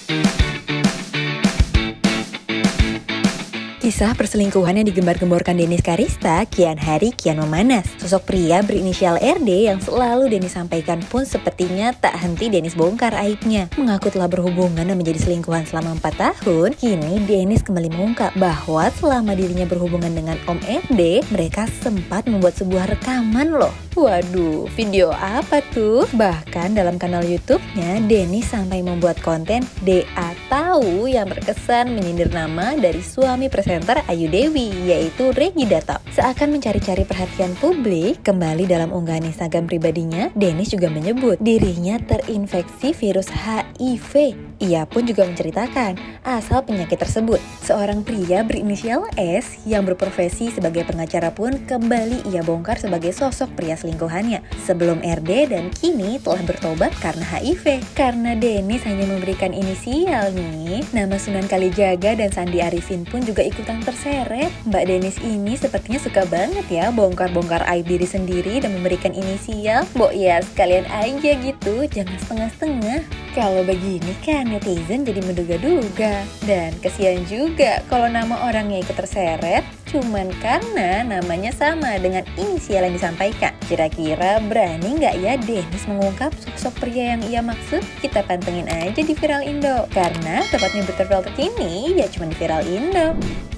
Kisah perselingkuhan yang digembar-gemborkan Dennis Karista kian hari kian memanas. Sosok pria berinisial RD yang selalu Dennis sampaikan pun sepertinya tak henti Dennis bongkar aibnya. Mengaku telah berhubungan dan menjadi selingkuhan selama 4 tahun, kini Dennis kembali mengungkap bahwa selama dirinya berhubungan dengan Om RD, mereka sempat membuat sebuah rekaman loh. Waduh, video apa tuh? Bahkan dalam kanal YouTube-nya, Dennis sampai membuat konten DA tahu yang terkesan menyindir nama dari suami presenter Ayu Dewi, yaitu Regi Dato. Seakan mencari-cari perhatian publik, kembali dalam unggahan Instagram pribadinya, Dennis juga menyebut dirinya terinfeksi virus HIV. Ia pun juga menceritakan asal penyakit tersebut. Seorang pria berinisial S yang berprofesi sebagai pengacara pun kembali ia bongkar sebagai sosok pria selingkuhannya sebelum RD dan kini telah bertobat karena HIV. Karena Dennis hanya memberikan inisial nih, nama Sunan Kalijaga dan Sandi Arifin pun juga ikutan terseret. Mbak Dennis ini sepertinya suka banget ya bongkar-bongkar aib diri sendiri dan memberikan inisial. Mbok ya sekalian aja gitu, jangan setengah-setengah. Kalau begini kan netizen jadi menduga-duga. Dan kesian juga kalau nama orangnya ikut terseret cuman karena namanya sama dengan inisial yang disampaikan. Kira-kira berani nggak ya Dennis mengungkap sosok pria yang ia maksud? Kita pantengin aja di Viral Indo. Karena tepatnya berita viral terkini ya cuma di Viral Indo.